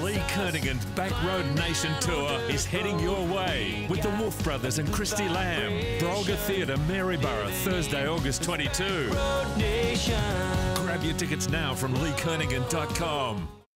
Lee Kernaghan's Backroad Nation Tour is heading your way with the Wolf Brothers and Christy Lamb. Brolga Theatre, Maryborough, Thursday, August 22. Grab your tickets now from leekernaghan.com.